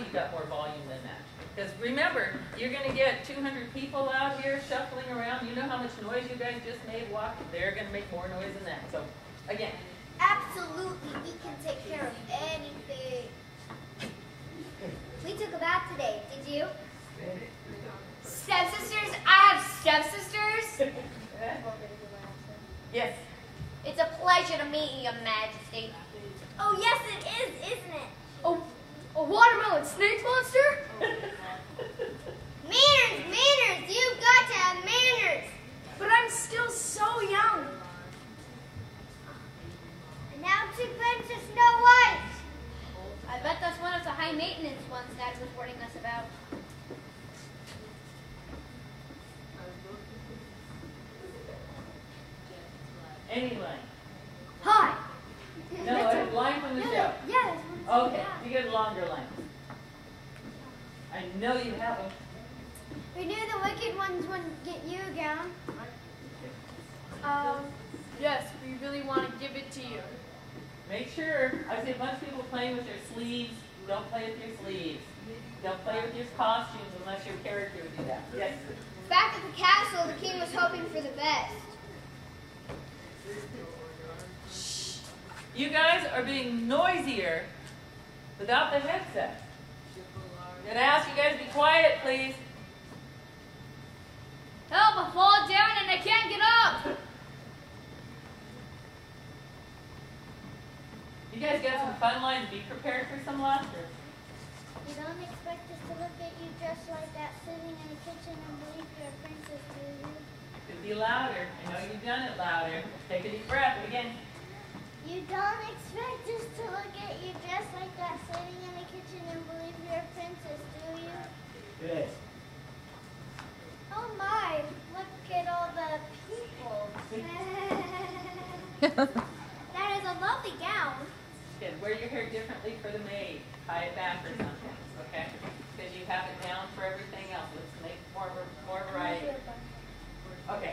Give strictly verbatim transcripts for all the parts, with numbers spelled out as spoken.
you've got more volume than that. Because remember, you're going to get two hundred people out here shuffling around. You know how much noise you guys just made walking? They're going to make more noise than that. So, again. Absolutely, we can take care of anything. We took a bath today, did you? Stepsisters? I have stepsisters? Yes. It's a pleasure to meet you, Your Majesty. Oh, yes, it is, isn't it? Oh, a watermelon snake monster? Manners, manners, you've got to have manners. But I'm still so young. And now to Princess Snow White. I bet that's one of the high maintenance ones Dad was warning us about. Any line? Hi. No, a line from the show. Yes. Okay, you get a longer line. I know you have them. We knew the wicked ones wouldn't get you again. Um, yes, we really want to give it to you. Make sure, I see a bunch of people playing with their sleeves. Don't play with your sleeves. Don't play with your costumes unless your character would do that. Yes? Back at the castle, the king was hoping for the best. Shh. You guys are being noisier without the headset. I'm going to ask you guys to be quiet, please. Help, I fall down and I can't get up. You guys got some fun lines. Be prepared for some laughter. You don't expect us to look at you just like that, sitting in the kitchen and believe you're a princess, do you? Could be louder. I know you've done it louder. Take a deep breath. Again. You don't expect us to look at you just like that, sitting in the kitchen and believe you're a princess, do you? Good. Oh my, look at all the people. That is a lovely gown. Good. Wear your hair differently for the maid. Tie it back or something, okay? Because you have it down for everything else. Let's make more, more variety. Okay.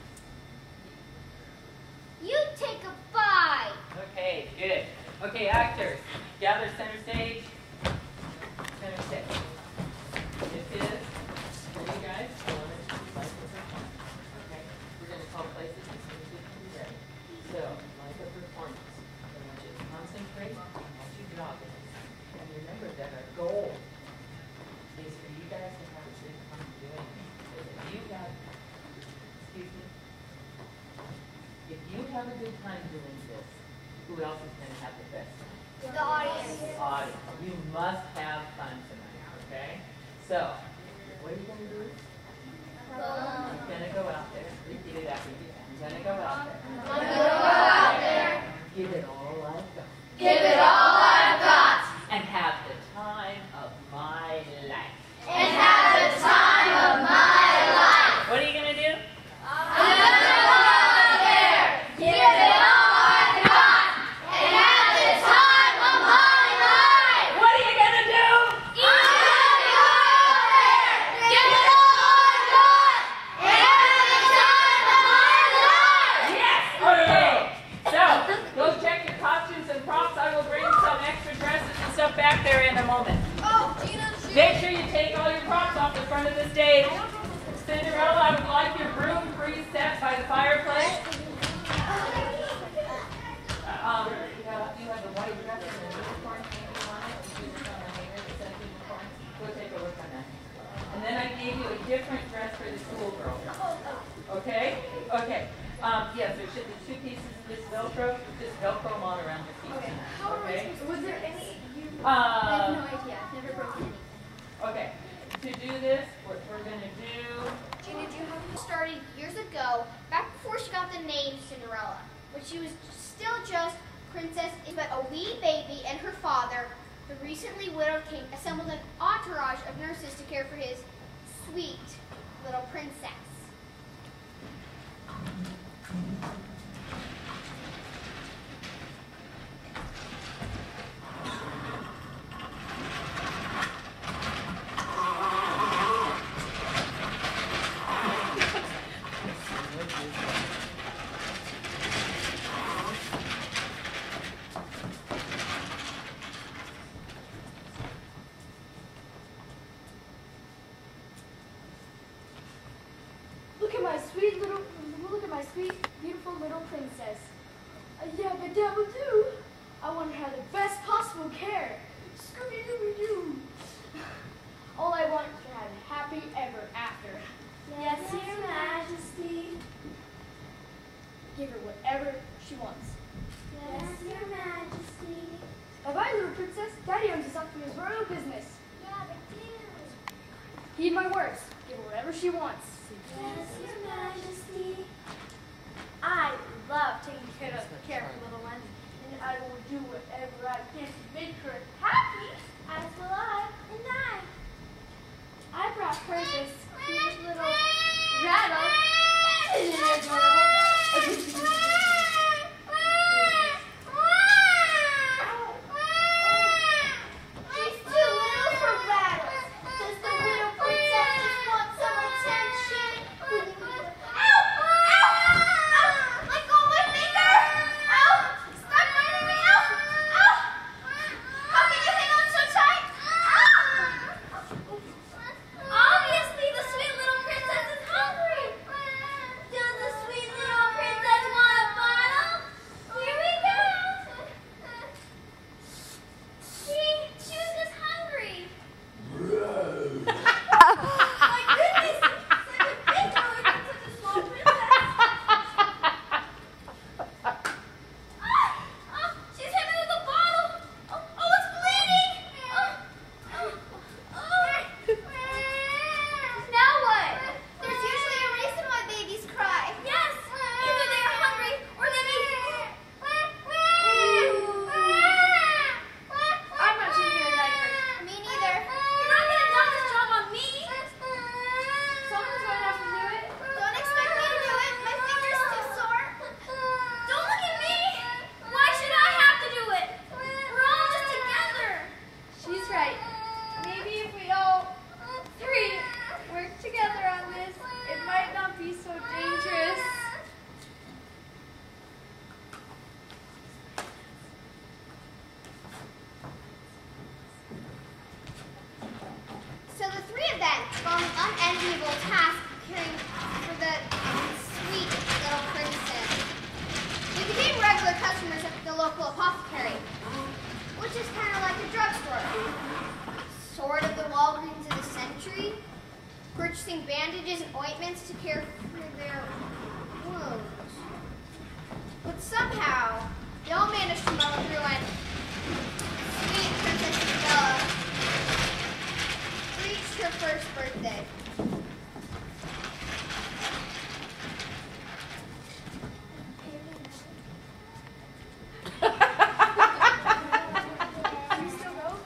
You take a five. Okay, good. Okay, actors, gather center stage. Center stage. This is, for you guys, I want to like the performance. Okay? We're going to call places as soon as we can be ready. So, like a performance. I want you to concentrate. I want you to drop it. And remember that our goal is for you guys to have a good time doing it. Because if you have, excuse me, if you have a good time doing this, who else is going to have the best time? The audience. The audience. You must have fun tonight, okay? So, what are you going to do? You're going to go out there. Repeat it after me. You're going to go out there. I'm going to go out there. Give it all I've got. Give it all I've got. And have the time of my life. And have the time of my life. What are you going to do? I'm going to go out there. Give it all I've got. And have the time of my life. What are you going to do? I'm going to go out there. Give it all I've got. And have the time of my life. Yes! Okay. So, go check your costumes and props. I will bring some extra dresses and stuff back there in a moment. Oh, Gina, Make sure you take all your props off the front of the stage. Cinderella, I would like your broom preset by the fireplace. Um, you have, you have the white dress and the unicorn hanging on it. You put it on the hanger that says unicorn. Go take a look on that. And then I gave you a different dress for the schoolgirl. Okay? Okay. Um, yes, there should be two pieces of this Velcro. Just Velcro them all around your feet. Okay. How are we Okay? supposed to- Was there any? Uh, I have no idea. I've never broken anything. Okay. To do this, what we're going to do... Gina, do you have started years ago, back before she got the name Cinderella, when she was still just princess, but a wee baby and her father, the recently widowed king, assembled an entourage of nurses to care for his sweet little princess. sweet little, look at my sweet, beautiful little princess. Uh, yabba dabba doo. I want her to have the best possible care. Scooby Dooby Doo. All I want is to have a happy ever after. Yes, Your Majesty. Give her whatever she wants. Yes, Your Majesty. Bye bye, little princess. Daddy owns us up for his royal business. Yeah, but do. Heed my words. Give her whatever she wants. Yes, Your Majesty. I love taking care of, care of little ones, and I will do whatever I can to make her happy, as will I, and I. I brought her this cute little rattle. Isn't it adorable? She's too little for rattles. Does the little princess just want some attention? Ow! Ow! Ow! Let go of my finger! Ow! Stop biting me! Ow! Ow! How can you hang on so tight? Ow! Obviously, the sweet little princess is hungry. Does the sweet little princess want a bottle? Here we go. See, she was just hungry. My goodness, such a big belly for such a small princess. Ah, ah, she's hit me with a bottle. Oh, oh, it's bleeding. Oh, oh, oh. Now what? There's usually a reason why babies cry. Yes, either they are hungry or they need. I'm not changing her diaper. Me neither. You're not gonna dump this job on me. Someone's gonna have to do it. Don't expect me to do it. My finger's too sore. Don't look at me. Why should I have to do it? We're all just together. She's right. Maybe if we all three work together on this, it might not be so dangerous. So the three of them go on an unenviable task of caring for the sweet little princess. They became regular customers at the local apothecary, which is kind of like a drugstore. Sort of the Walgreens of the century, purchasing bandages and ointments to care for their wounds. But somehow, they all managed to muddle through and sweet Princess Isabella reached her first birthday. Can we still go?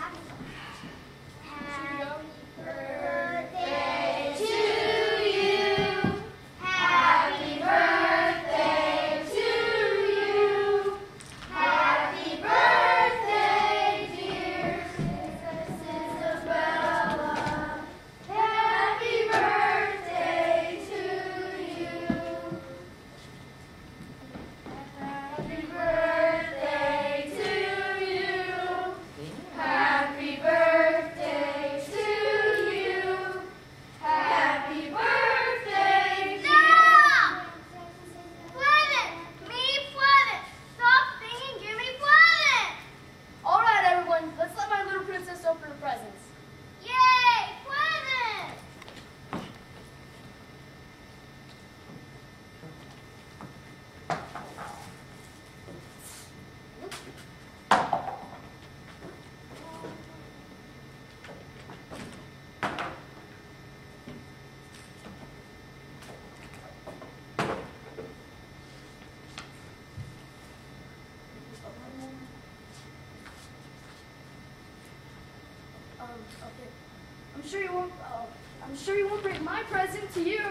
Birthday to you. Happy birthday to you. Happy birthday, dear Princess Isabella. Happy birthday to you. Happy birthday to you. Happy birthday to you. Happy birthday, No! Planet! Me, Planet! Stop singing, give me Planet! All right, everyone. Let's let my little princess open her presents. Yay! Planet! Um, okay. I'm sure you won't. Oh, I'm sure you won't break my present to you.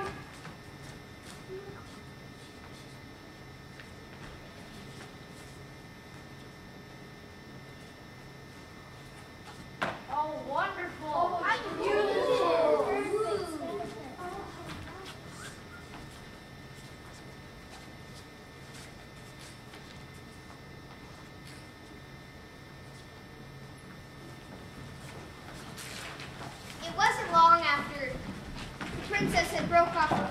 Oh, wonderful! Oh, beautiful! It wasn't long after the princess had broke off her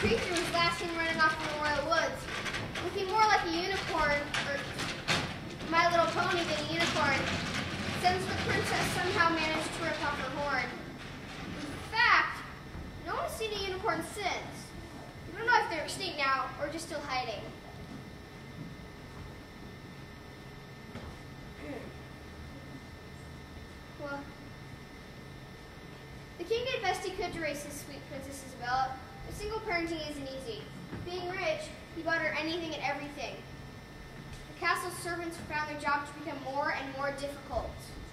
creature was last seen running off in the royal woods, looking more like a unicorn or My Little Pony than a unicorn, since the princess somehow managed to rip off her horn. In fact, no one's seen a unicorn since. We don't know if they're extinct now or just still hiding. Well, the king did best he could to raise his sweet Princess Isabella, but single parenting isn't easy. Being rich, he bought her anything and everything. The castle's servants found their job to become more and more difficult.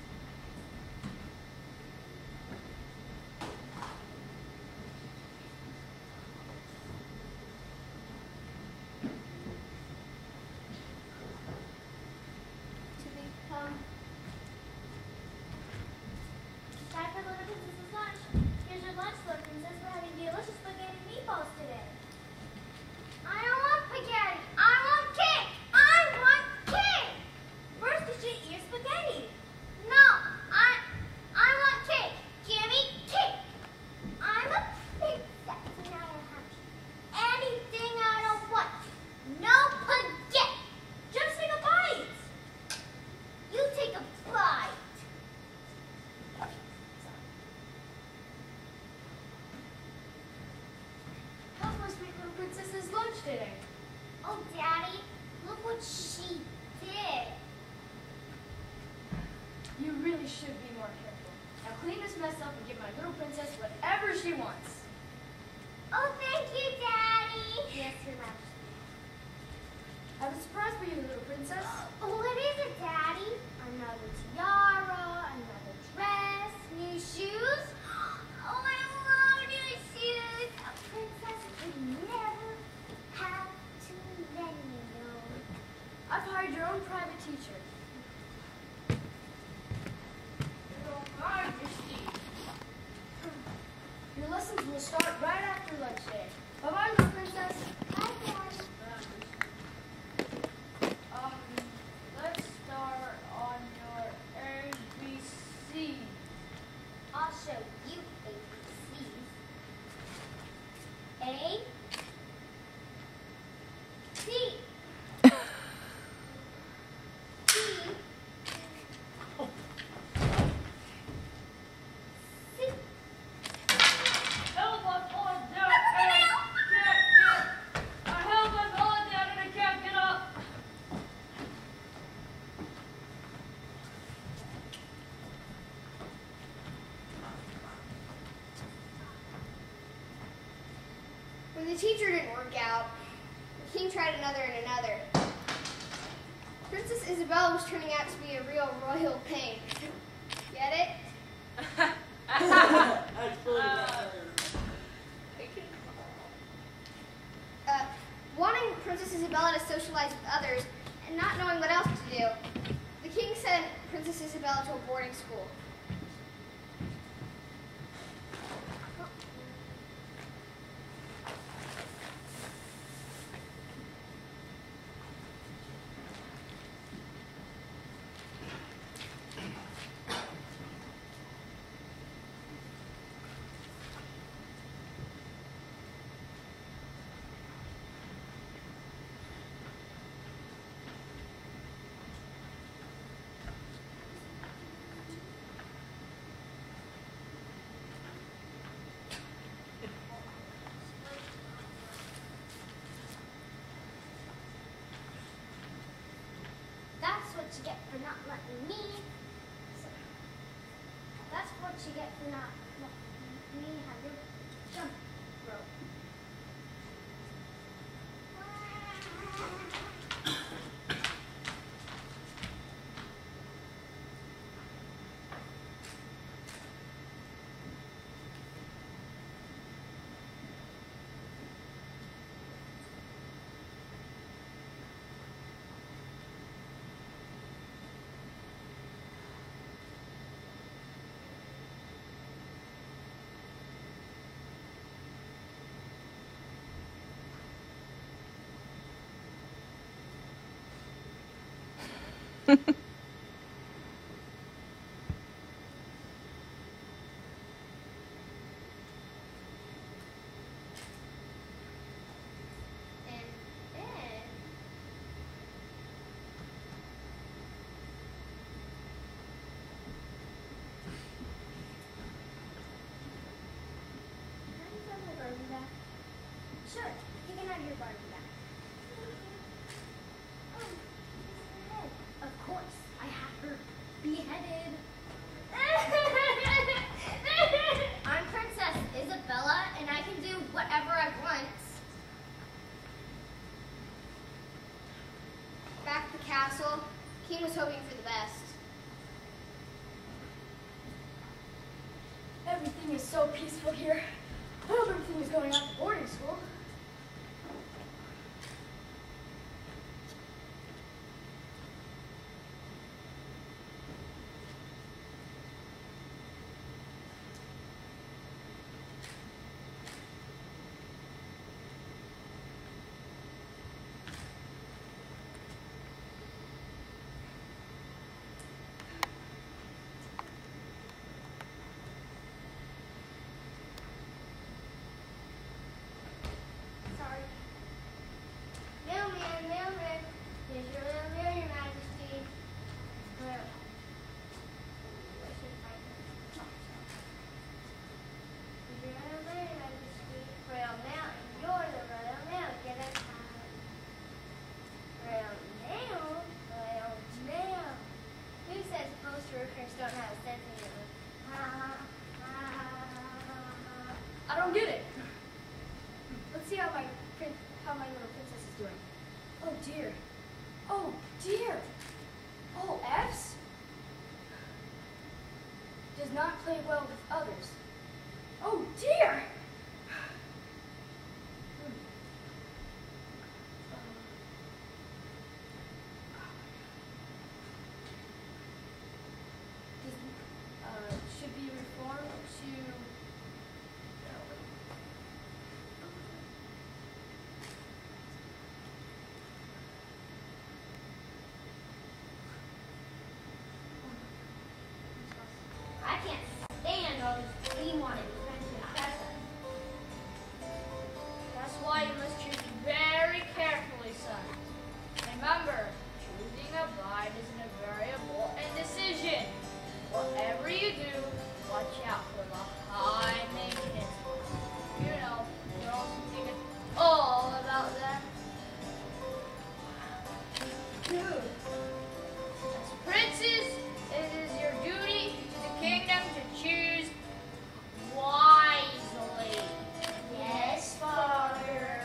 To become Time for Little Princess's lunch. Here's your lunch, Little Princess. We're having delicious spaghetti and meatballs today. I don't want spaghetti. I want cake. I want cake. First, you should eat your spaghetti. No, I, I want cake. Give me cake. I'm a princess and I don't have anything I don't want. No spaghetti. Just take a bite. You take a bite. How's my sweet little princess's lunch today? Oh, Daddy, look what she did. You really should be more careful. Now clean this mess up and give my little princess whatever she wants. Oh, thank you, Daddy. Yes, Your Majesty. I have a surprise for you, little princess. Oh, what is it, Daddy? Another tiara, another dress, new shoes. Oh, I love new shoes. A princess would never have too many, you know. I've hired your own private teacher. Your Majesty. Your lessons will start right after lunch day. Bye-bye, little princess. Bye, Daddy. Um, let's start on your A B C. I'll show you A B Cs. A, C, C, C. Help us all down and I can't get. I help us all down and I can't get up. When the teacher didn't work out, the king tried another and another. Princess Isabella was turning out to be a real royal pain. Get it? Uh, wanting Princess Isabella to socialize with others and not knowing what else to do, the king sent Princess Isabella to a boarding school. That's what you get for not letting me. So, that's what you get for not letting me have your jump rope. so peaceful here. I hope everything is going on at boarding school. Sorry. Mailman, mailman. Here's your little mail, Your Majesty. Where? I should find it. Oh, sorry. Here's your little mail, Your Majesty. Royal mail. You're the royal mail. Get it out. Royal mail? Royal mail. Who says post workers don't have a sense of humor? Ha ha ha ha. I don't get it. Let's see how my prin how my little princess is doing. Oh dear. Oh dear. All F's? Does not play well with others. Oh dear. Hmm. Does, uh, should be reformed to I can't stand all this dream-wanted attention pressure. That's why you must choose very carefully, son. Remember, choosing a bride isn't a variable indecision. Whatever you do, watch out for the high maintenance ones. You know, girls who think it's all about them. Dude. As princes, it is your duty to the kingdom to choose wisely. Yes, Father.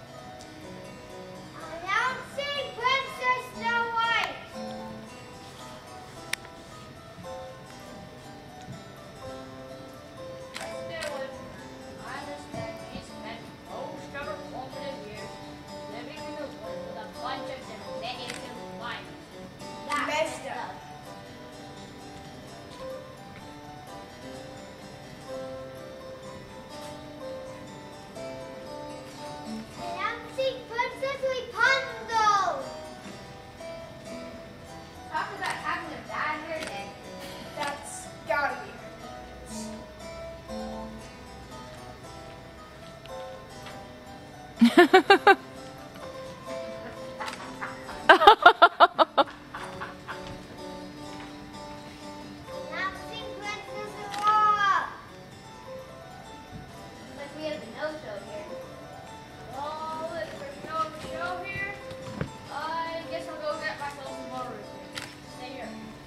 Announcing Princess Snow White. Still, I understand she spent most of her formative years living in the woods with a bunch of diminutive climbers. That's Messed messed up. up. Announcing Princess Rapunzel. Talk about having a bad hair day. That's gotta be Announcing Princess Aurora. Looks like we have the no-show here. Well, if there's no show here, I guess I'll go get myself some more root. Stay here.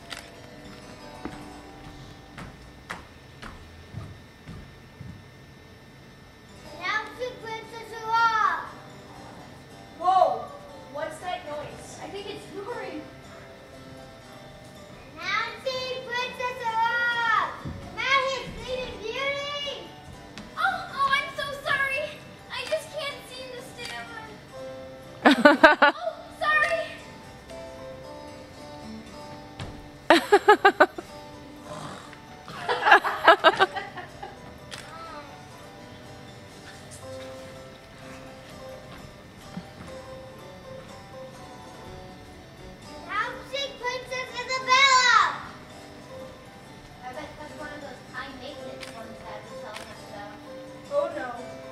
Announcing Princess Aurora. Whoa! What's that noise? I think it's snoring. Announcing Princess Aurora. Come out here, Sleeping Beauty. Oh, oh, I'm so sorry. I just can't seem to stand. Oh, sorry. Announcing Princess Isabella. I bet that's one of those high maintenance ones that was telling us about. Oh no.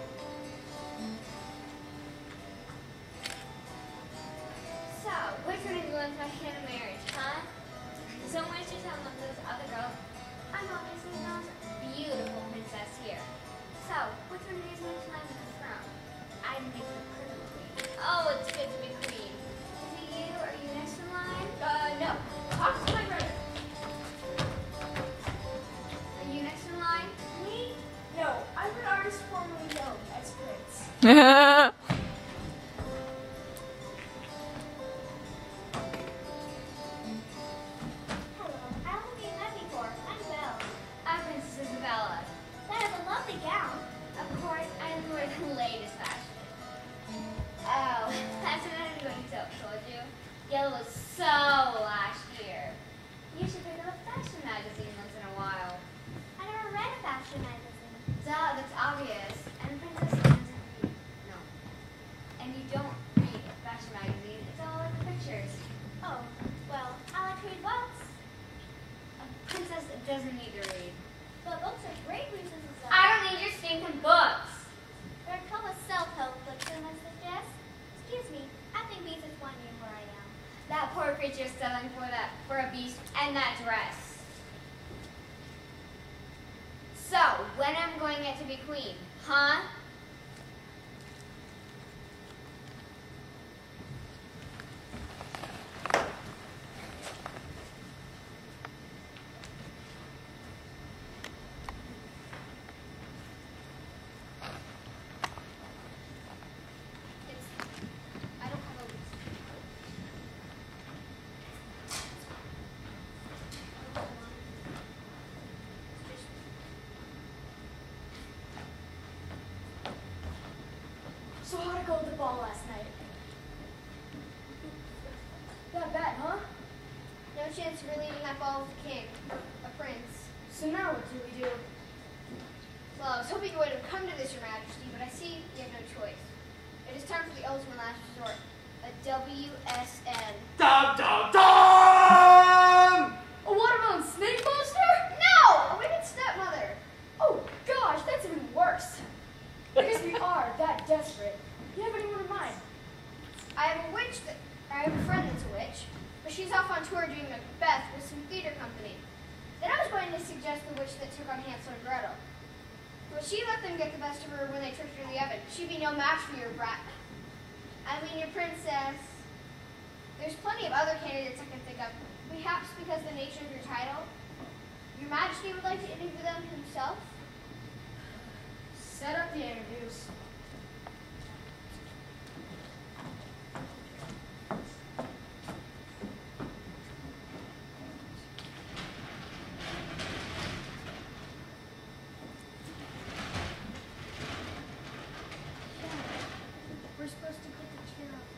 So, which one are you going to my hand in marriage, huh? So much to tell one of those other girls. I'm obviously the most beautiful princess here. So, which one of you is going to climb the throne? I'd make the pretty queen. Oh, it's good to be queen. Is it you? Are you next in line? Uh, no. Talk to my brother. Are you next in line? Me? No, I'm an artist formerly known as Prince. Hello. I don't think you've met before. I'm Belle. I'm Princess Isabella. That is a princess doesn't need to read. But books are great reasons. I don't need your stinking books. There are a couple of self-help books I must suggest. Excuse me, I think Beast is wondering where I am. That poor creature's selling for that for a beast and that dress. So, when am I going to get to be queen? Huh? It's, I don't have a list. So how'd it go at the ball last night? Not bad, huh? No chance of relieving that ball with the king, a prince. So now what do we do? Well, I was hoping you would have come to this, Your Majesty, but I see you have no choice. It is time for the ultimate last resort, a W S N. Dum dum dum! A watermelon snake monster? No! A wicked stepmother! Oh gosh, that's even worse. I guess we are that desperate. Do you have anyone in mind? I have a witch that I have a friend that's a witch, but she's off on tour doing Macbeth with some theater company. Then I was going to suggest the witch that took on Hansel and Gretel. But she let them get the best of her when they tricked her in the oven. She'd be no match for your brat. I mean, your princess. There's plenty of other candidates I can think of. Perhaps because of the nature of your title. Your Majesty would like to interview them himself. Set up the interviews. We're supposed to put the chair up.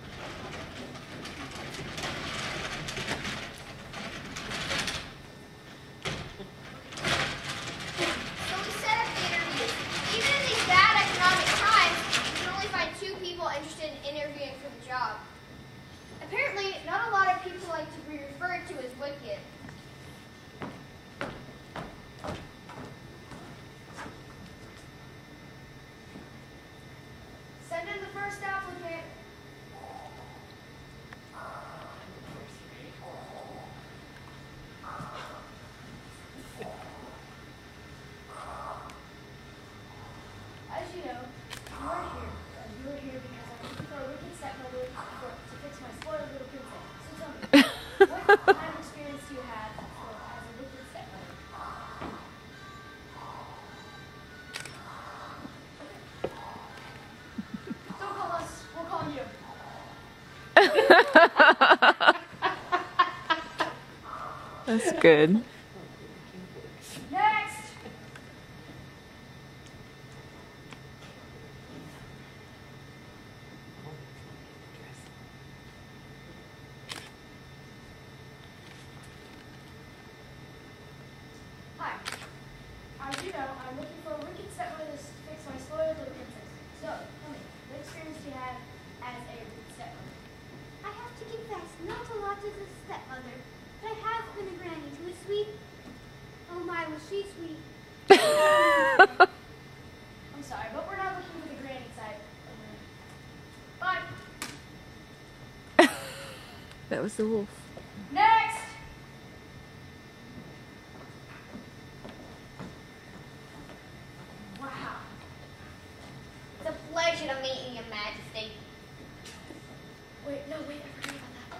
So we set up the interviews. Even in these bad economic times, we can only find two people interested in interviewing for the job. Apparently, not a lot of people like to be referred to as wicked. Send in the first applicant. As you know, you are here. Uh, you are here because I'm looking for a wicked stepmother for, to fix my spoiled little princess. So tell me, what kind of experience do you have for, as a wicked stepmother? Don't call us, we'll call you. That's good. Next! Hi. As you know, I'm looking for a wicked stepmother to fix my spoiled little princess. So, tell me, what experience do you have as a wicked stepmother? I have to confess, not a lot as a stepmother, but I have been a granny who was sweet. Oh my, was she sweet. I'm sorry, but we're not looking for the granny side. Bye. That was the wolf. Next! Wow. It's a pleasure to meet you, Your Majesty. Wait, no, wait, I forgot about that.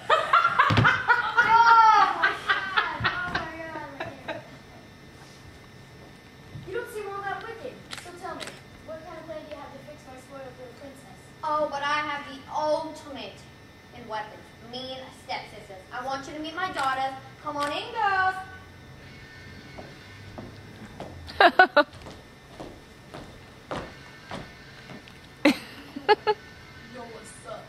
Oh my god! Oh my god! look at it. You don't seem all that wicked. So tell me, what kind of plan do you have to fix my spoiled little princess? Oh, but I have the ultimate in weapons. Mean stepsisters. I want you to meet my daughters. Come on in, girls. Yo, what's up?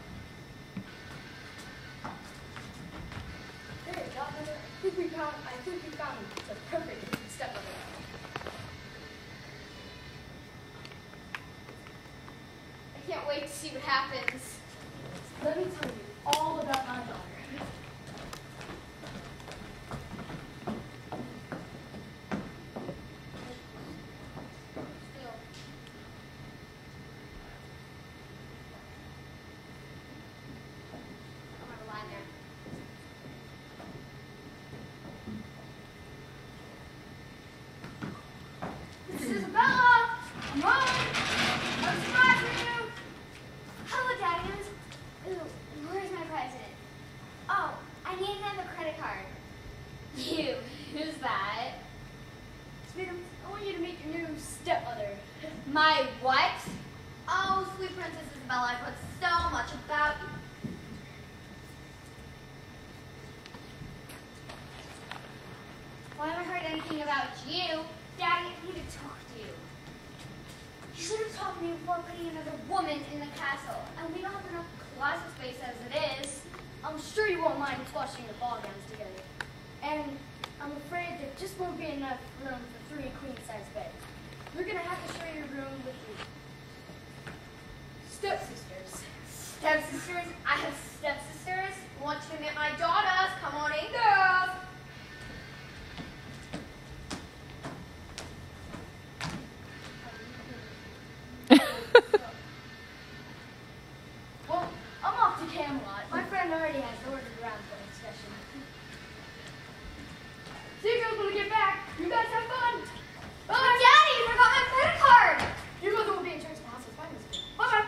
Hey, godmother, I think we found, I think we found the perfect wicked stepmother. I can't wait to see what happens. Let me tell you all about my daughter. Sweetums, I want you to meet your new stepmother. My what? Oh, sweet Princess Isabella, I've heard so much about you. Well, I haven't heard anything about you. Daddy, I need to talk to you. You should have talked to me before putting another woman in the castle. And we don't have enough closet space as it is. I'm sure you won't mind squashing the ball gowns together. And I'm afraid there just won't be enough room for three queen-size beds. We're gonna have to share your room with your stepsisters. Stepsisters? I have stepsisters? Want you to meet my daughters? Come on in, girls. Well, I'm off to Camelot. My friend already has ordered around for a session. See you girls when we get back. You guys have fun. But Bye. Daddy, you forgot my credit card. You guys will be in charge of the house's finances. Bye-bye.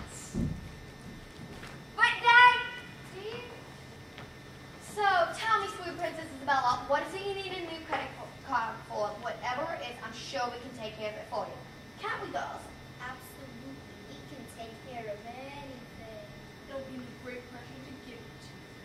But Dad, do you? So tell me, sweet Princess Isabella, what is it you need a new credit card for? Whatever it is, I'm sure we can take care of it for you. Can't we, girls? Absolutely. We can take care of anything. It'll be a great pleasure to give it.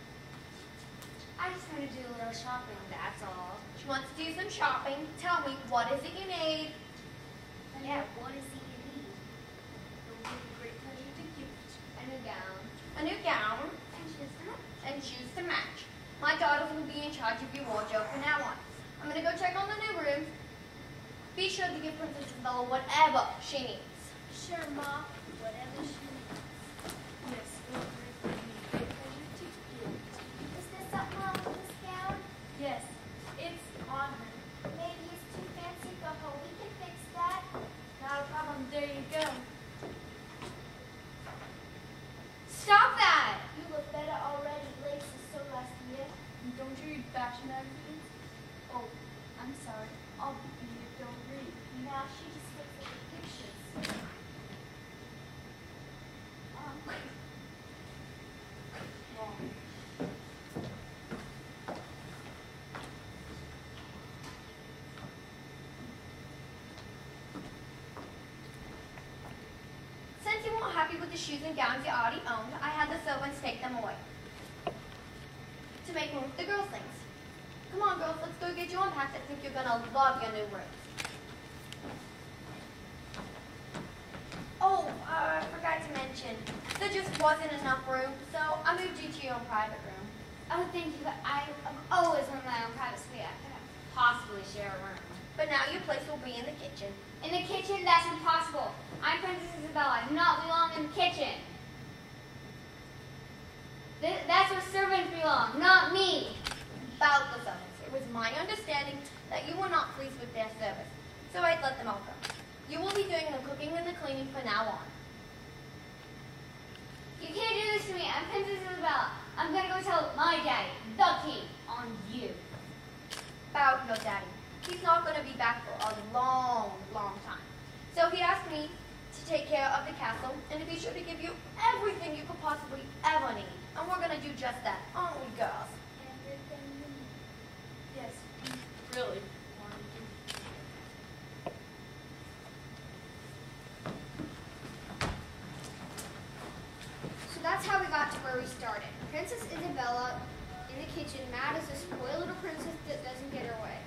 I just want to do a little shopping, that's all. She wants to do some shopping. Tell me, what is it you need? Yeah, what is it you need? It'll be a great pleasure to give it. A new gown. A new gown. And shoes to match. And shoes to match. My daughters will be in charge of your wardrobe from now on. I'm going to go check on the new rooms. Be sure to give Princess Isabella whatever she needs. Sure, Ma. Whatever she needs. Yes, it'll be a great pleasure to give it. Is there something wrong with this gown? Yes, it's on her. Maybe it's too fancy for her. We can fix that. Not a problem. There you go. Stop that! You look better already. Lace is so last year. Don't you read fashion magazines? Oh, I'm sorry. I'll be you don't read. Now she just looks at the pictures. Um, Wrong. Since you weren't happy with the shoes and gowns you already owned, I had the servants take them away to make room for the girls' things. Come on, girls, let's go get you unpacked. I think you're gonna love your new room. Oh, uh, I forgot to mention, there just wasn't enough room, so I moved you to your own private room. Oh, thank you, but I am always on my own private suite. I couldn't possibly share a room. But now your place will be in the kitchen. In the kitchen, that's impossible. I'm Princess Isabella. I do not belong in the kitchen. Th that's where servants belong, not me. About the servants, it was my understanding that you were not pleased with their service, so I'd let them all go. You will be doing the cooking and the cleaning from now on. You can't do this to me. I'm Princess Isabella. I'm gonna go tell my daddy, the king, on you. About your daddy. He's not going to be back for a long, long time. So he asked me to take care of the castle and to be sure to give you everything you could possibly ever need. And we're going to do just that, aren't we, girls? everything you need. Yes. Really? So that's how we got to where we started. Princess Isabella in the kitchen, mad as a spoiled little princess that doesn't get her way.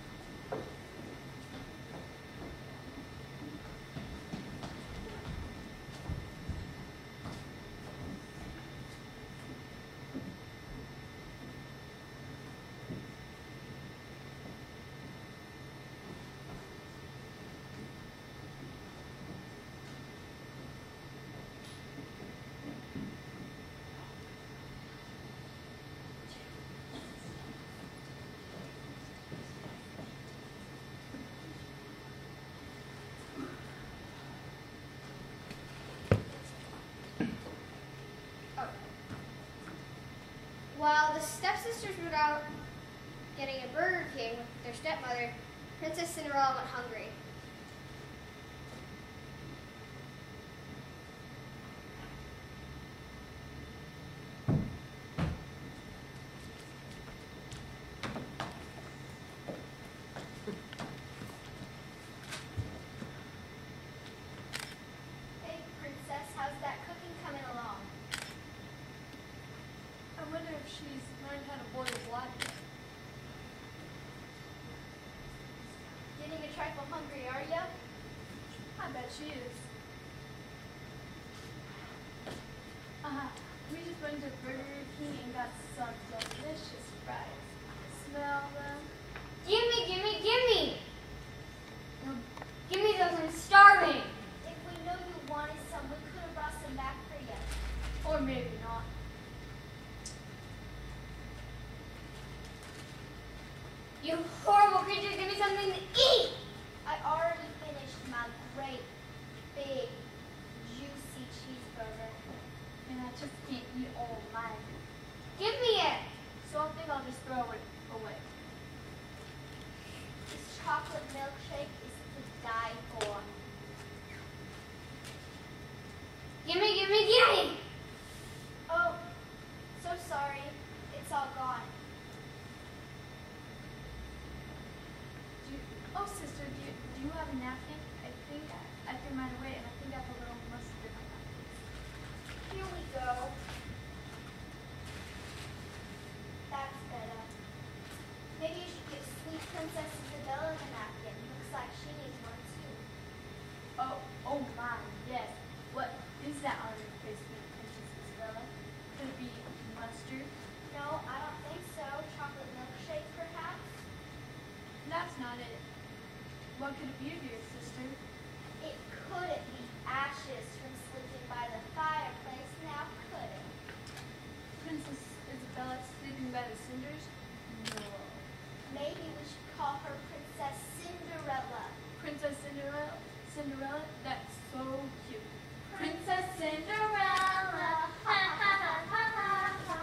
While the stepsisters were out getting a Burger King with their stepmother, Princess Cinderella went hungry. getting a trifle hungry, are you? I bet she is. Uh, we just went to Burger King and got some delicious fries. Smell them. Gimme, gimme, gimme! No, Give me those, I'm starving! If we knew you wanted some, we could have brought some back for you. or maybe not. You horrible creature, give me something to eat! I already finished my great, big, juicy cheeseburger. And I just can't eat all of mine. Give me it! So I think I'll just throw it away. This chocolate milkshake is to die for. Gimme, gimme, gimme! Oh, so sorry. It's all gone. Do you, oh, sister, do you, do you have a napkin? I think I, I threw mine away, and I think I have a little mustard on that. Here we go. That's better. Maybe you should give sweet Princess Isabella the napkin. Looks like she needs one too. Oh, oh my, yes. What is that on your face, Princess Isabella? Could it be mustard? No, I don't think so. Chocolate milkshake, perhaps? That's not it. What could it be, dear sister? It couldn't be ashes from sleeping by the fireplace, now could it? Princess Isabella sleeping by the cinders? No. Maybe we should call her Princess Cinderella. Princess Cinderella? Cinderella? That's so cute. Princess Cinderella! Ha ha ha ha ha ha.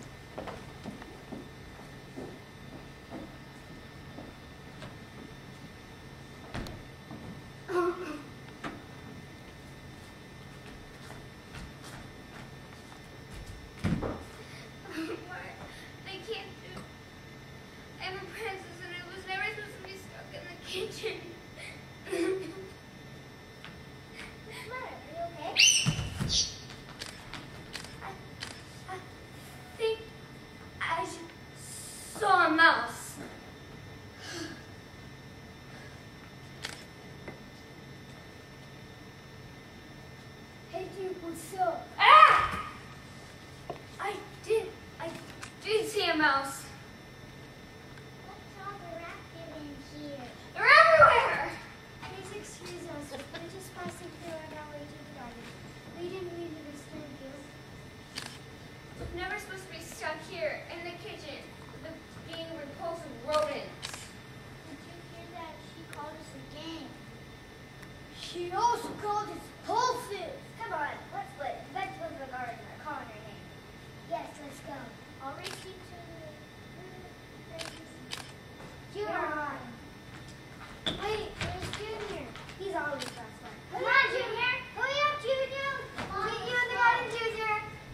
They can't do. I'm a princess and I was never supposed to be stuck in the kitchen. What's the matter? Are you okay? I, I think I just saw a mouse. Hey dude, what's up? Ah! I did. I did see a mouse. What's all the racket in here? They're everywhere. Please excuse us. We're just passing through on our way to the garden. We didn't mean to disturb you. I'm never supposed to be stuck here in the kitchen with the being repulsive rodents. Did you hear that? She called us a gang. She also called us pulses. Come on, let's play. Let's live the garden. I call her name. Yes, let's go. I'll race you to the... Junior. Wait, where's Junior? He's always last one. Come on, Junior. Hurry up, Junior. Meet you in the garden, Junior.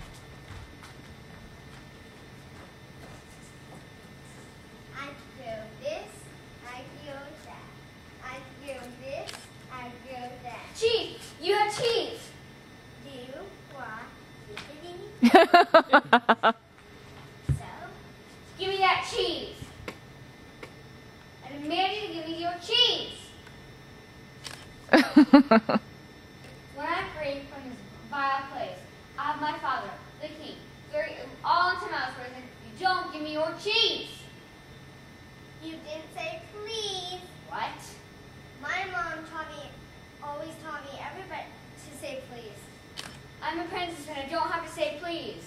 I do this. I do that. I do this. I do that. Cheese. You have cheese. Do you want zippity? So, Give me that cheese. I demand you to give me your cheese. When I'm free from this vile place, I have my father, the king, throw you all into mouse race, and you don't give me your cheese. you didn't say please. What? My mom taught me, always taught me everybody to say please. I'm a princess and I don't have to say please.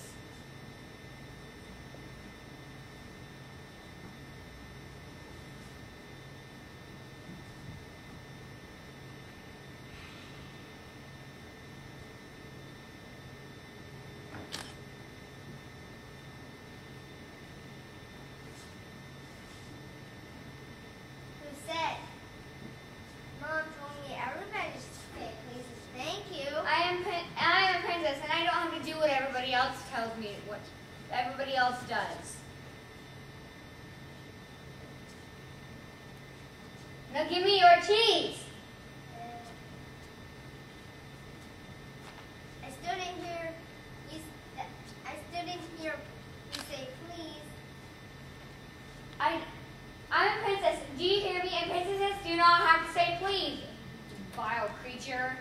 Who said? Mom told me everybody should say please and thank you. I am prin- I am a princess and I don't have to do what everybody else tells me what everybody else does. Now give me your cheese. I stood in here. You, s- I stood in here. You say please. I I'm a princess. Do you hear me? And princesses do do not have to say please, vile creature.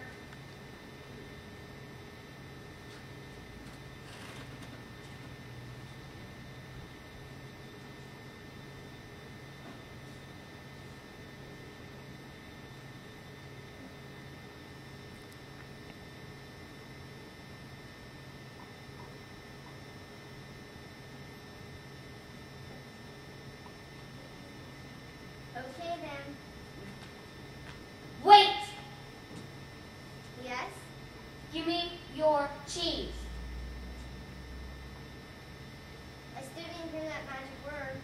Okay then. Wait! Yes? Give me your cheese. I still didn't hear that magic word.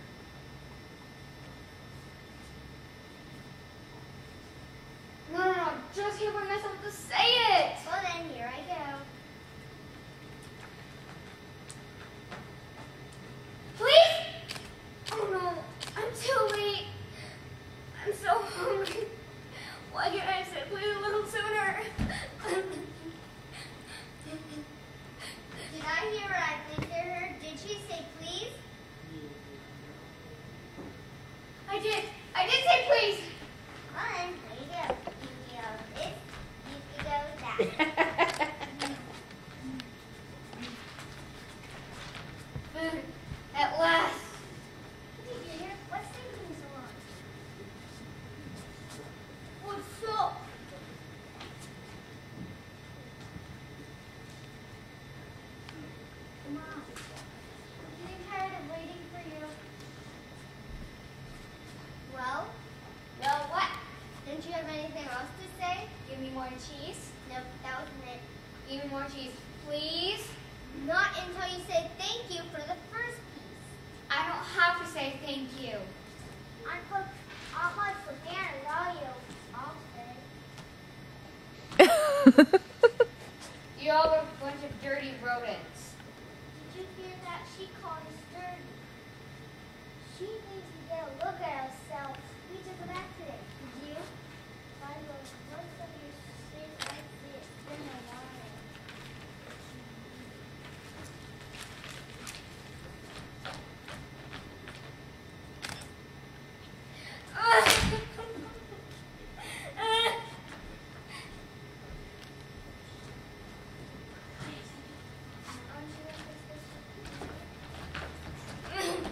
No, no, no, just hear what I'm supposed to say it. Well then, here I go. Please? Oh no, I'm too late. I'm so hungry. Why can't I say please a little sooner? Did I hear what I think I heard? Did she say please? I did. I did say please. Well then, there you go. You can go this, you can go that. Food. At last. What did you hear? What's taking so long? What's up? Come on. I'm getting tired of waiting for you. Well, Well, what? didn't you have anything else to say? Give me more cheese. Nope, that wasn't it. Give me more cheese, please. Not until you say thank you for the first piece. I don't have to say thank you. I'm close. I'll much for Karen, all you. I'll say. You all are a bunch of dirty rodents. Did you hear that? She called us dirty. She needs to get a look at herself. We took her back today. Did you? By the words of your face like this, it's been a while. Aren't you gonna fix this?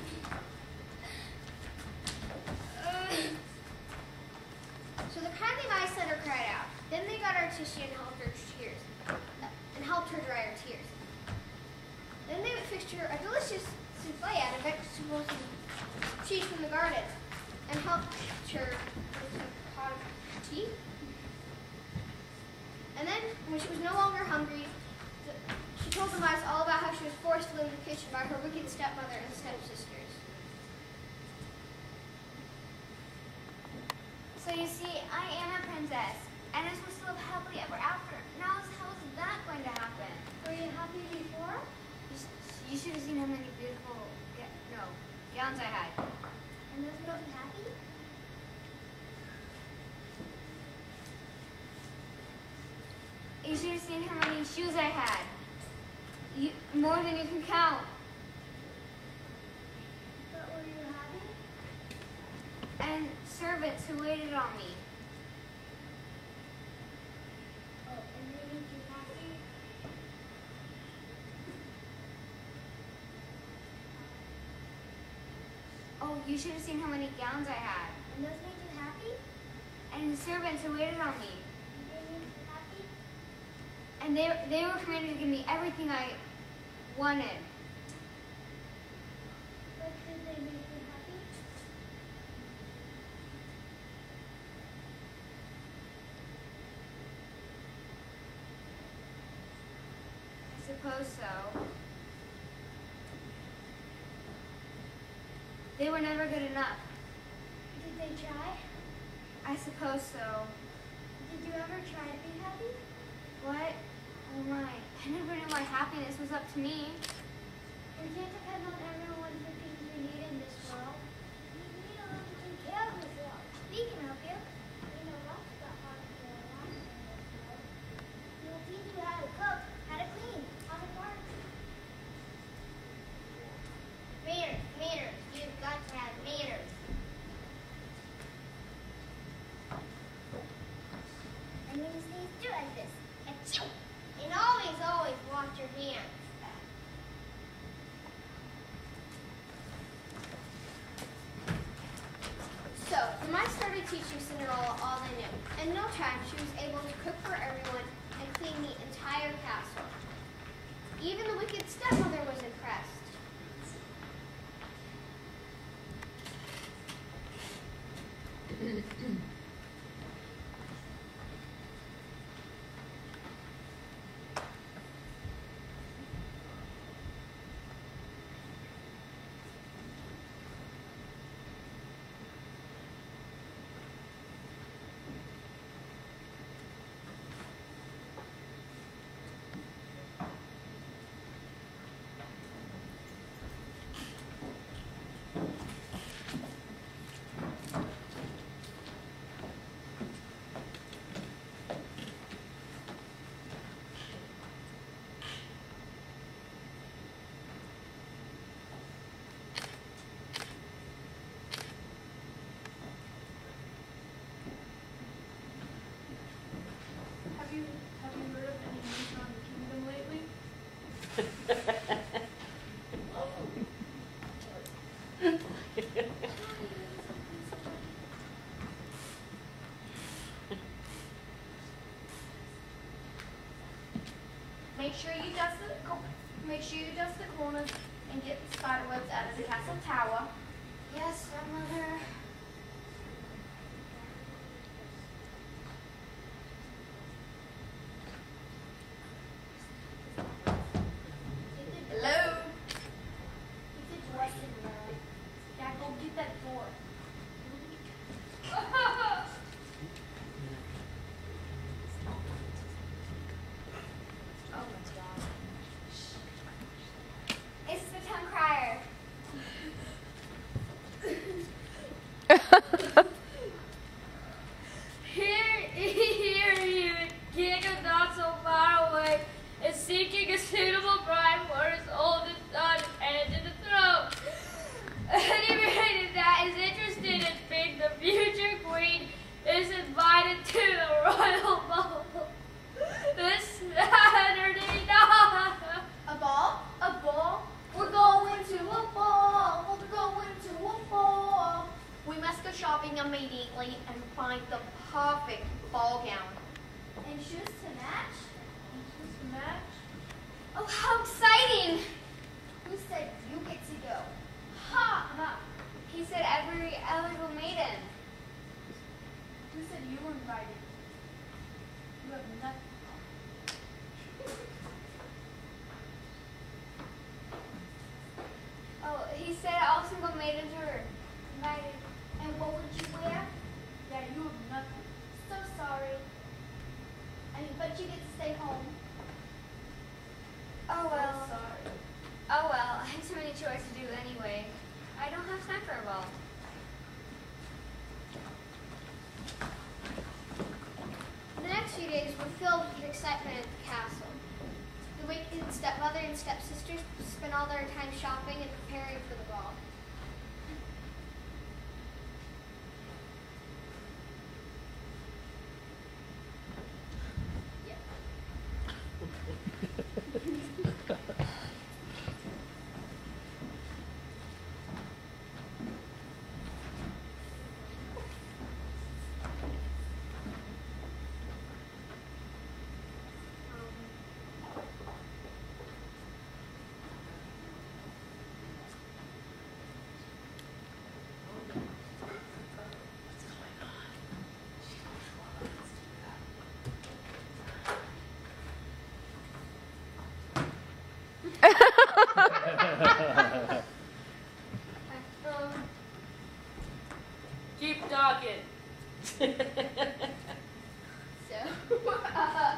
So the kindly mice let her cry out. Then they got her tissue and helped her tears, uh, and helped her dry her tears. Then they fixed her a delicious souffle out of vegetables and cheese from the garden, and helped her with some pot of tea. And then, when she was no longer hungry, the, she told the mice all about how she was forced to live in the kitchen by her wicked stepmother and stepsisters. So you see, I am a princess, and I'm supposed to live happily ever after. Now, how is that going to happen? Were you happy before? You, sh- you should have seen how many beautiful, ga- no, gowns I had. And those make you happy? You should have seen how many shoes I had. You, more than you can count. But were you happy? And servants who waited on me. Oh, and they made you happy? Oh, you should have seen how many gowns I had. And those made you happy? And servants who waited on me. And they made you happy? And they, they were commanded to give me everything I wanted. But did they make you happy? I suppose so. They were never good enough. Did they try? I suppose so. Did you ever try to be happy? What? Oh my. I never knew my happiness was up to me. We can't depend on everyone for things we need in this world. We need to learn to take care of this world. We can help you. We know lots about how to do a lot in this world. We'll teach you how to cook, how to clean, how to garden. Manners, manners. You've got to have manners. started teaching Cinderella all they knew. In no time, she was able to cook for everyone and clean the entire castle. Even the wicked stepmother was impressed. Have you have you heard of any news around the kingdom lately? Make sure you dust the co- make sure you dust the corners and get the spiderwebs out of the castle tower. Yes, stepmother. Hello. Get the door, Cinderella. Yeah, go get that door. Oh my God. It's the tongue crier. Here, here, you king of not so far away, is seeking a suitable bride for his oldest son and to the throne. Any maiden that is interested in being the future queen is invited to the royal ball this Saturday night. A ball? A ball? We're going to a ball. We're going to a ball. We must go shopping immediately and find the perfect ball gown. And shoes to match? Shoes to match? Oh, how exciting! Who said you get to go? Ha! ha. He said every eligible maiden. Who said you were invited? You have nothing. Oh, he said all single maidens were invited. And what would you wear? Yeah, you have nothing. So sorry. I mean, but you get to stay home. Oh well. Sorry. Oh well, I have so many chores to do anyway. I don't have time for a ball. The next few days were filled with excitement at the castle. The wicked stepmother and stepsisters spent all their time shopping and preparing for the ball. Um, Keep talking. so, uh,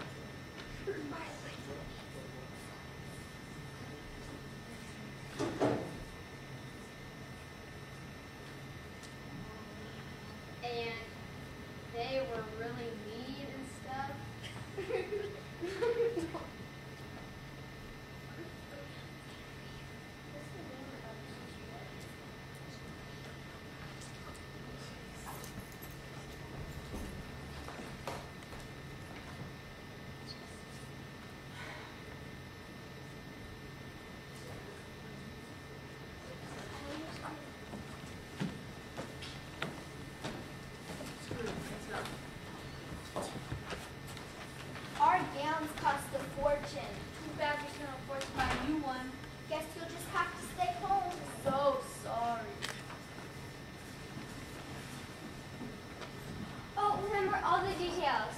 and they were really mean and stuff.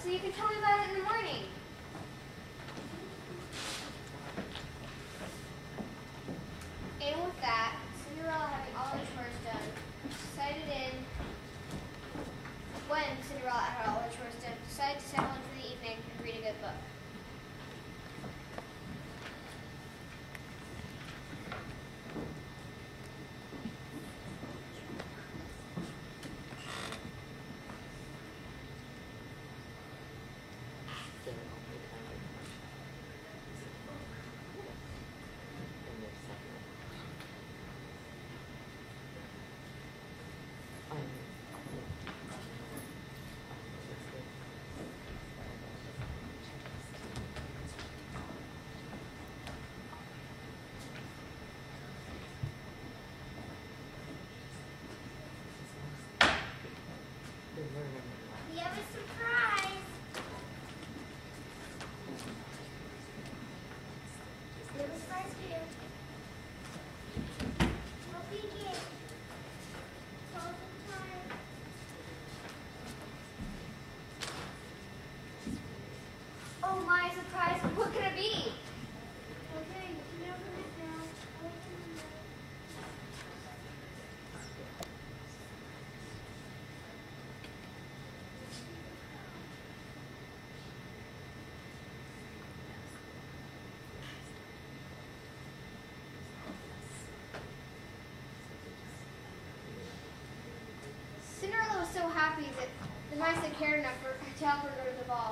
so you can tell me about it in the morning. And with that, Cinderella, having all her chores done, decided in, when Cinderella had all her chores done, decided to settle in for the evening and read a good book. We have a surprise. We have a surprise for you. What we get? All the time. Oh my, surprise. What could it be? Okay, you can open it now. Open it. Cinderella was so happy that the mice had cared enough for, to help her go to the ball.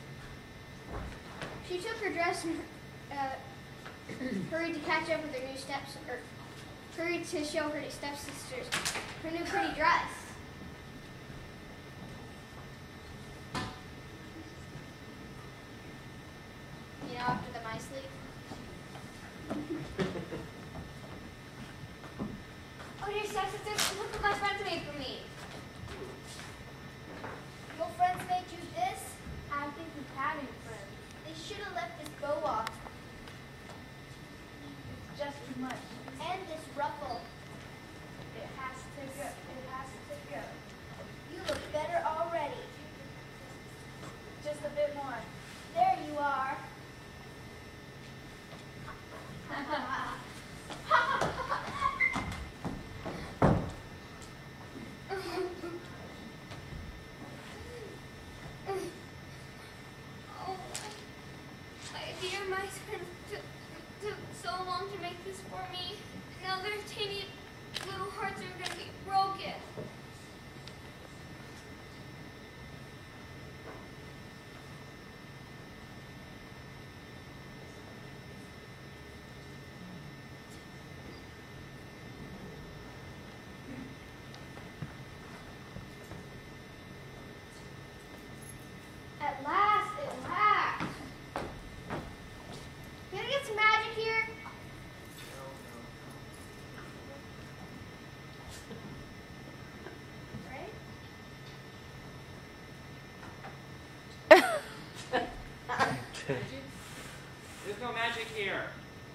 She took her dress and uh, hurried to catch up with her new steps, or hurried to show her stepsisters her new pretty dress. You know, after the mice leave. Oh, dear stepsisters, look what my friends made for me. Your friends made you this? I think you have any friends. They should have left this bow off. It's just too much. And this ruffle. It has to go. It has to go. You look better already. Just a bit more. There you are. Oh, my dear mice friends took, took so long to make this for me. Now their teeny little hearts are going to be broken. At last, at last. You gonna get some magic here? Right? There's no magic here.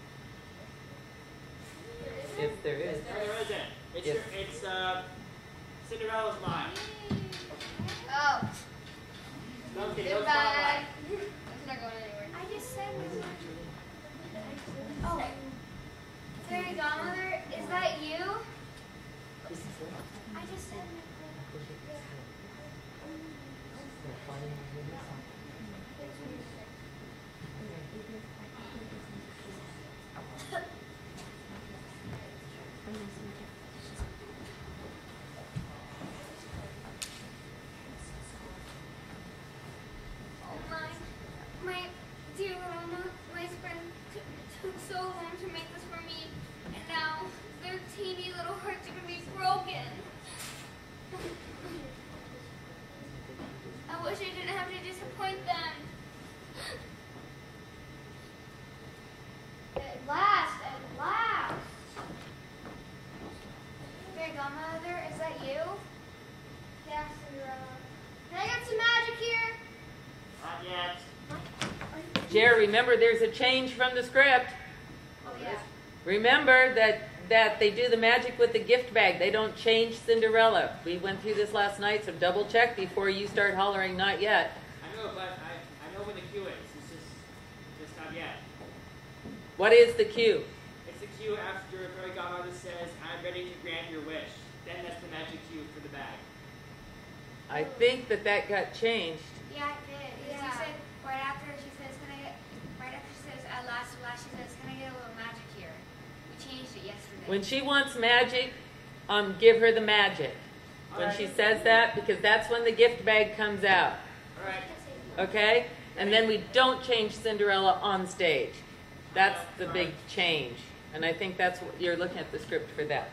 If there is. No, there isn't. It's Yes. your, it's uh, Cinderella's line. Oh, Okay, no goodbye. spotlight. It's not going anywhere. I just said we were. Oh, Fairy Godmother, is that you? I just said. Oh my, my dear little mo- mice friend t- took so long to make this for me, and now their teeny little hearts are gonna be broken. I wish I didn't have to disappoint them. At last, at last. Fairy Godmother, is that you? Yeah, Cinderella. Can I get some magic here? Not yet. Jerry, remember there's a change from the script. Oh, yeah. Remember that that they do the magic with the gift bag. They don't change Cinderella. We went through this last night, so double check before you start hollering not yet. I know, but I, I know when the cue is. It's just, just not yet. What is the cue? It's the cue after a fairy godmother says, I'm ready to grant your wish. Then that's the magic cue for the bag. I think that that got changed. Yeah, it did. Because Yeah. She said right after she says, "Can I get?" Right after she says, "At last, at last," she says, "Can I get a little magic here?" We changed it yesterday. When she wants magic, um, give her the magic. When she says that, because that's when the gift bag comes out. All right. Okay? And then we don't change Cinderella on stage. That's the big change. And I think that's what you're looking at the script for that.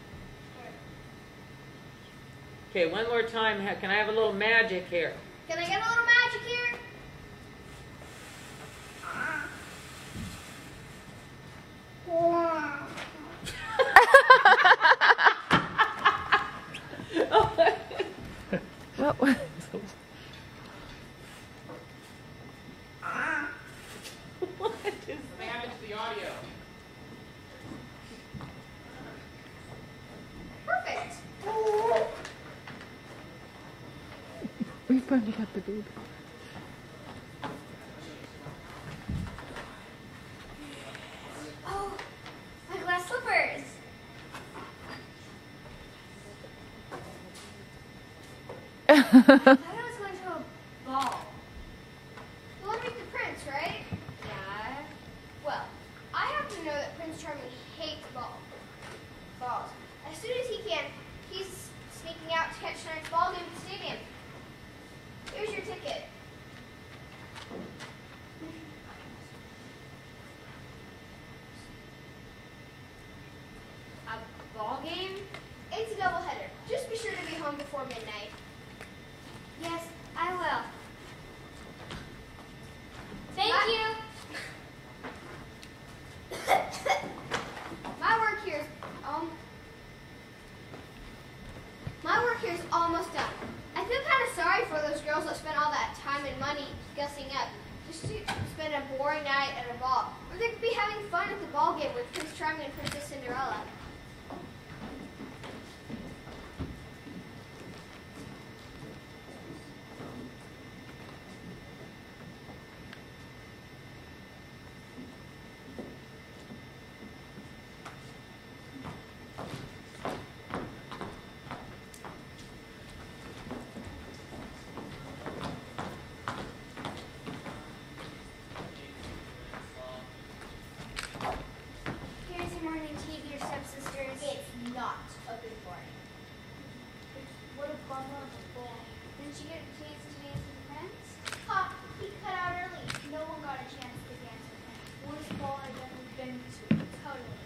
Okay, one more time. Ha- Can I have a little magic here? Can I get a little magic here? What? What is Something happened to the audio. Perfect. We finally got the baby. Oh, my glass slippers. I thought I was going to a ball. You want to meet the prince, right? Yeah. Well, I happen to know that Prince Charming hates ball. balls. As soon as he can, he's sneaking out to catch tonight's ball game at the stadium. Here's your ticket. A ball game? It's a doubleheader. Just be sure to be home before midnight. Yes, I will. Thank Bye. you. My work here is um my work here is almost done. I feel kind of sorry for those girls that spent all that time and money gussing up just to spend a boring night at a ball. Or they could be having fun at the ball game with Prince Charming and Princess Cinderella. Here's your morning tea to your stepsisters. It's not a good morning. What a bummer of a ball. Didn't you get a chance to dance with the prince? Ha! He cut out early. No one got a chance to dance with him. Worst ball I've ever been to. Totally.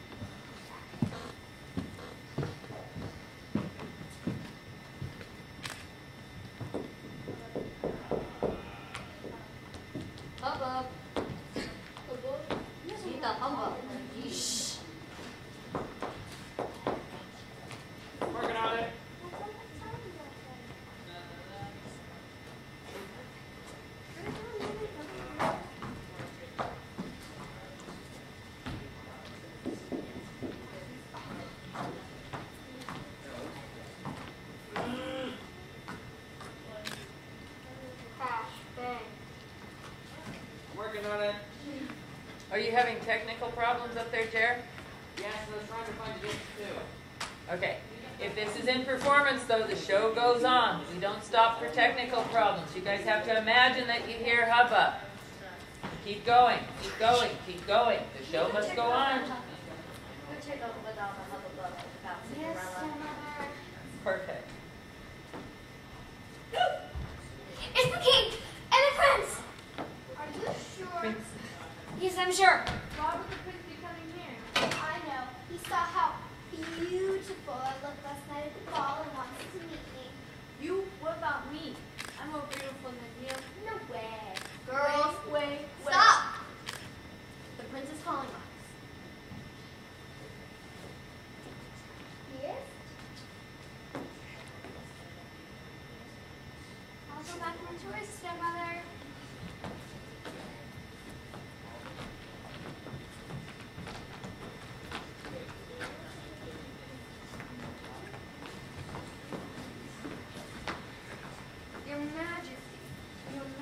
Hubbub. See the hubbub. Shh. Working on it. Crash, bang. Working on it. Are you having technical problems up there, Jer? Yes, I was trying to find the disc too. Okay. If this is in performance, though, the show goes on. We don't stop for technical problems. You guys have to imagine that you hear hubbub. Keep going, keep going, keep going. The show must go on. Yes, Mother. Perfect. It's the king and the prince. Are you sure? Yes, I'm sure. Why would the prince be coming here? I know. He saw how beautiful I looked last night at the ball and wants to meet me. You? What about me? I'm more beautiful than you. No way. Girls, Wait, wait, wait. stop! The prince is calling us. Yes? I'll go back to my toys, stepmother. Your Majesty, Your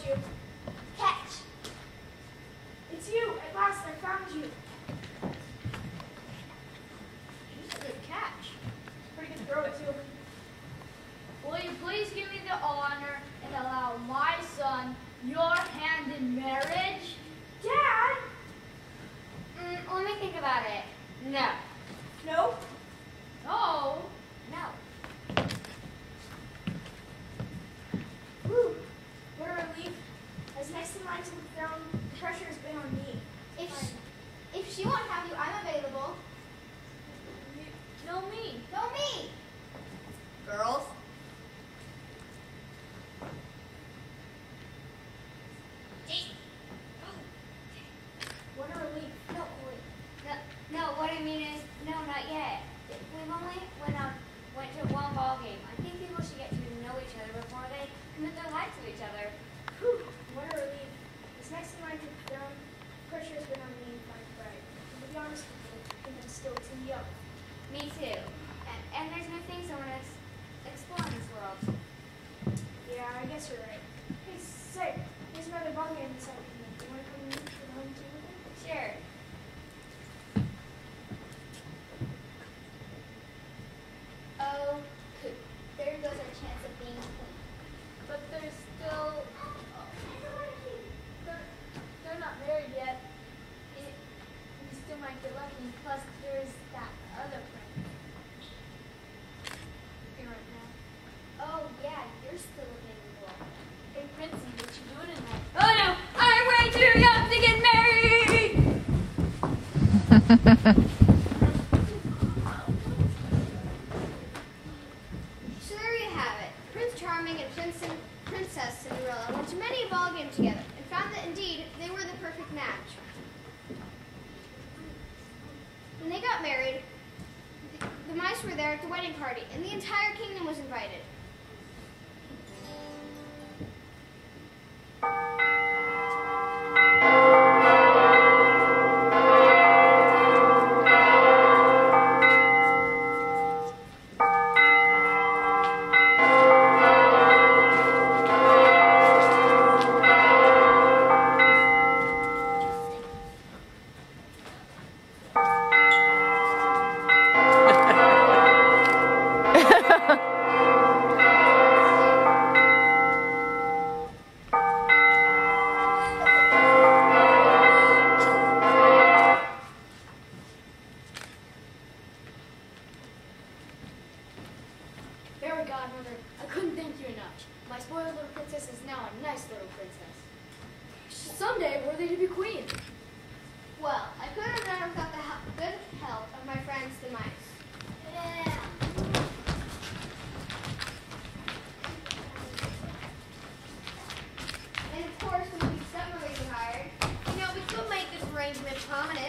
you. Catch. It's you. At last, I found you. She's a good catch. Pretty good throw, too. Will you please give me the honor and allow my son your hand in marriage? Dad! Mm, let me think about it. No. No. No. No. Whew. What a relief. As next in line to the throne, the pressure has been on me. If she, if she won't have you, I'm available. You, no me. Go me. Girls? What a relief. No, wait. No, no, what I mean is, no, not yet. We've only went on, went to one ball game. I think people should get to know each other before they commit their lives to each other. Whew. What a relief. As next in line to the throne, the pressure has been on me and my pride. And to be honest with you, I think I'm still too young. Me too. And, and there's new things I want to ex- explore in this world. Yeah, I guess you're right. Hey, say, there's another ball game this afternoon. You want to come to the home team with me? Sure. Oh, cool. There goes our chance of being queen. But there's still. They're, they're not married yet. It, we still might get lucky. Plus, there's that other friend. Here right now. Oh, yeah, you're still a baby boy. Hey, Princey, what you doing tonight? Oh no! I'm way too young to get married! So there you have it. Prince Charming and Prince Princess Cinderella went to many a ball game together and found that indeed they were the perfect match. When they got married, the, the mice were there at the wedding party, and the entire kingdom was invited. Fairy godmother, I couldn't thank you enough. My spoiled little princess is now a nice little princess. Someday, worthy to be queen. Well, I couldn't have done it without the hel- good help of my friends, the mice. And of course, when we submarines were hired, you know, we could make this arrangement permanent.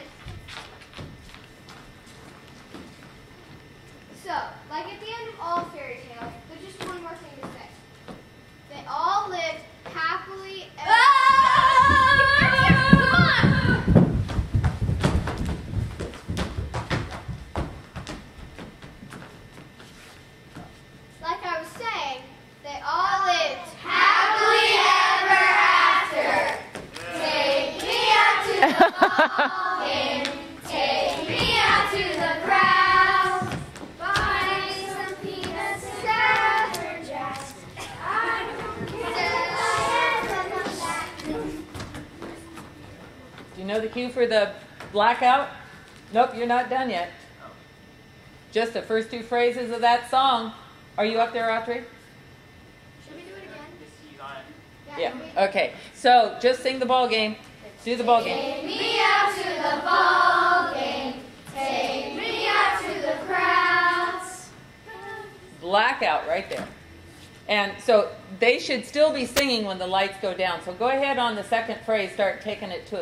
So, like at the end of all fairy tales, there's just one more thing to say. They all lived happily ever Like I was saying, they all lived happily ever after. Take me out to the ball game. Take me out to the crowd. Buy me some peanuts and Cracker Jacks. I don't care. Do you know the cue for the blackout? Nope, you're not done yet. Just the first two phrases of that song. Are you up there, Audrey? Should we do it again? Just he's on it. Yeah. Okay. So just sing the ball game. Do the ball game. Take me out to the ball game. Take me out to the crowds. Blackout right there. And so they should still be singing when the lights go down. So go ahead on the second phrase, start taking it to